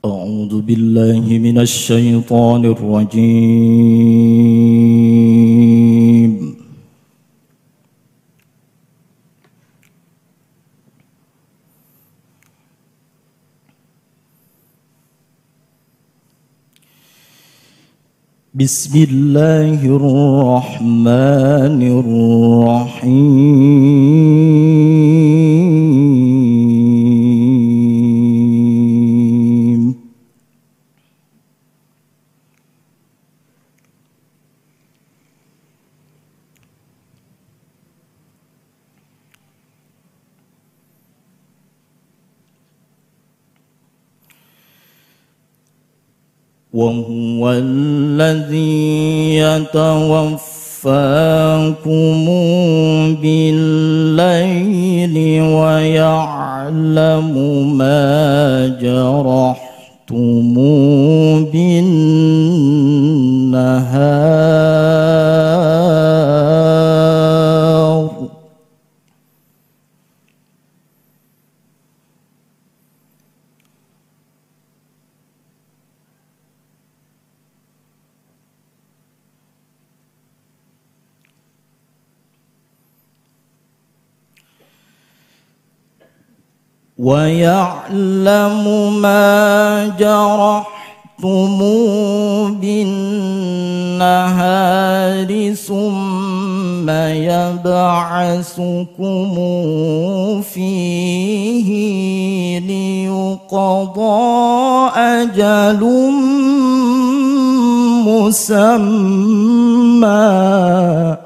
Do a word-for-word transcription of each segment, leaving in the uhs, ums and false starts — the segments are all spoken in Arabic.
أعوذ بالله من الشيطان الرجيم. بسم الله الرحمن الرحيم. وهو الذي يتوفاكم بالليل ويعلم ما جرحتم بالنهار. ويعلم ما جرحتم بالنهار ثم يبعثكم فيه ليقضى أجل مسمى.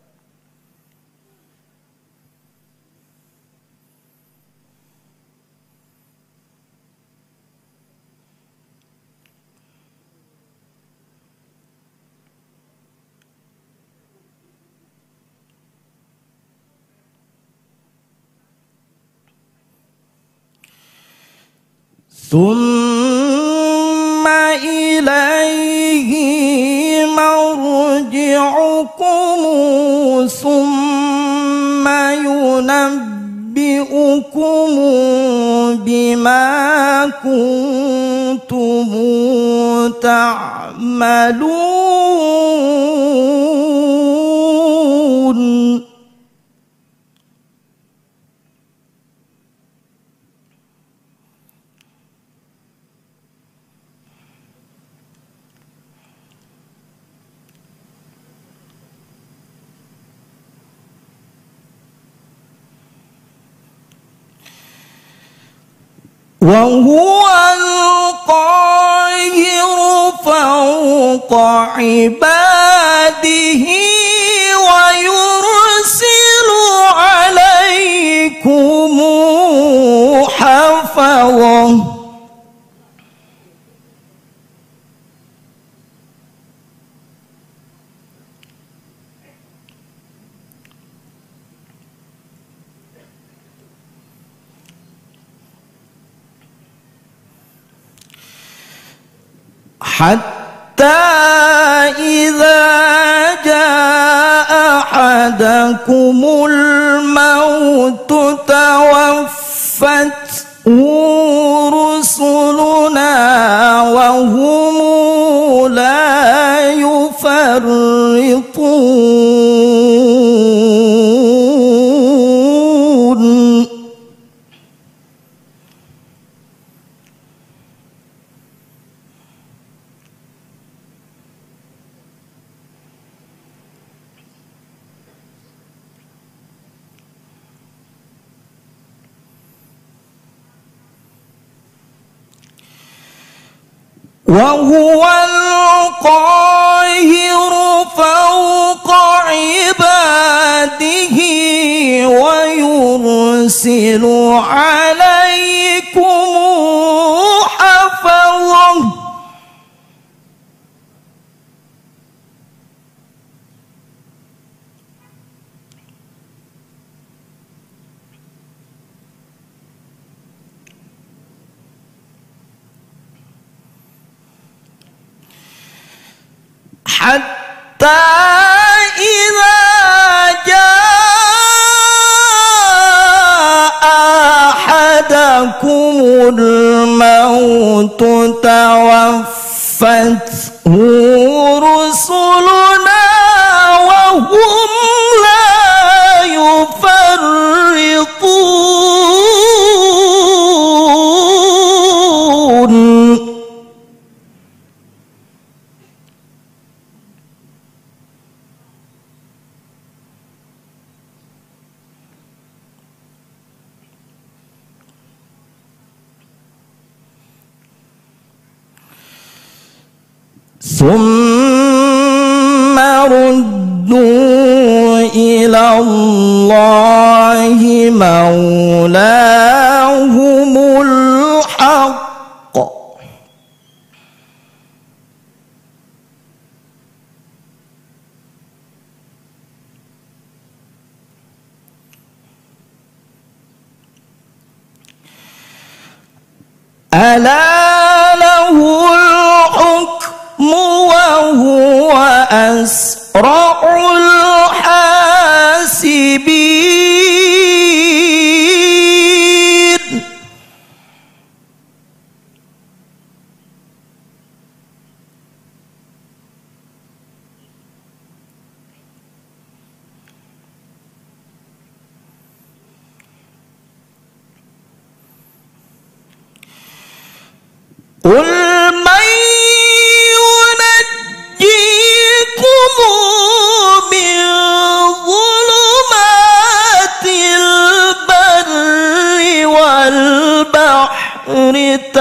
ثم إليه مرجعكم ثم ينبئكم بما كنتم تعملون. وهو القاهر فوق عباده ويرسل عليكم حفظة. حتى إذا جاء أحدكم الموت توفته رسلنا وهم لا يفرطون. وهو القاهر فوق عباده ويرسل عليكم حفظة. حتى إذا جاء أحدكم الموت توفته رسلنا وهم لا يفرطون. ثم ردوا إلى الله مولاهم الحق ألا له الحكم وهو أسرع الحاسبين. قل من ينجيكم من ظلمات البر والبحر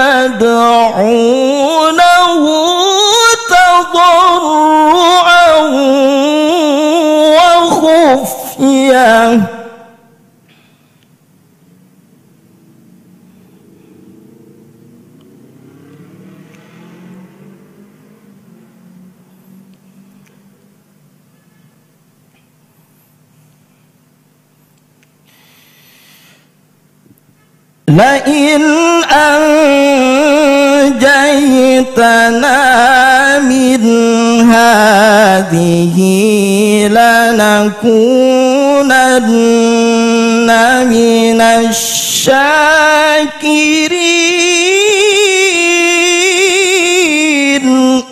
تدعونه تضرعا وخفيا لئن أنجيتنا من هذه لنكونن من الشاكرين.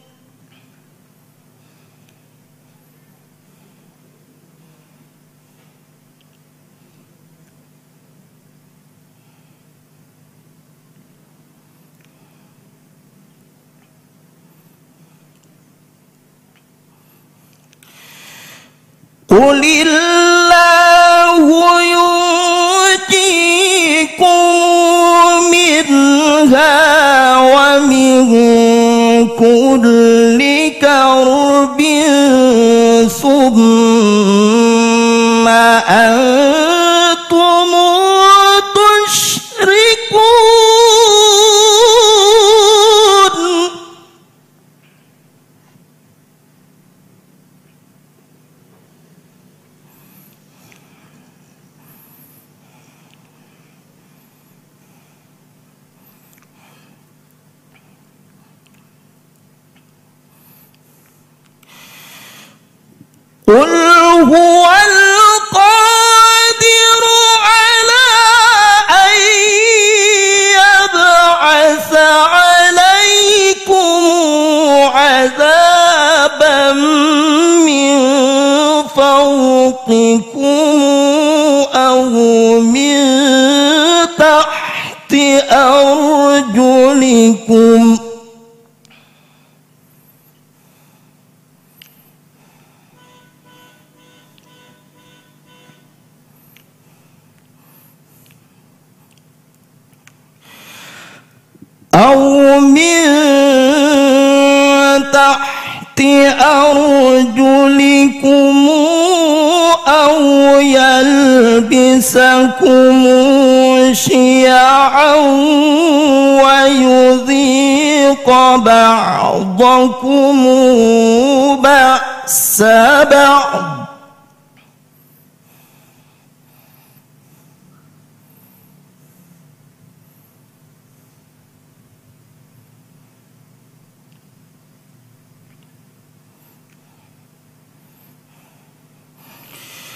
قل الله ينجيكم منها ومن كل كرب ثم أنتم تشركون. قل هو القادر على أن يبعث عليكم عذابا من فوقكم أو من تحت أرجلكم أو من تحت أرجلكم أو يلبسكم شيعا ويذيق بعضكم بأس بعض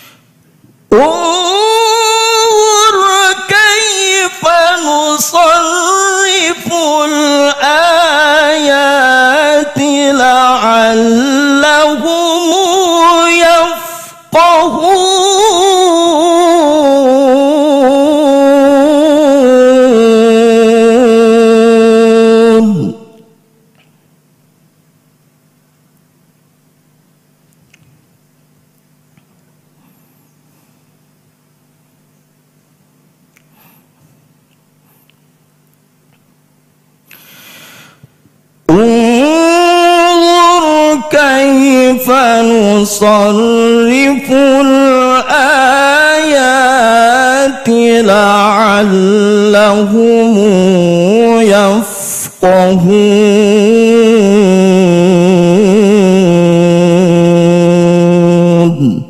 انظر كيف نصنع كيف نصرف الآيات لعلهم يفقهون.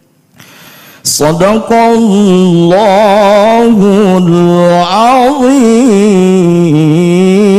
صدق الله العظيم.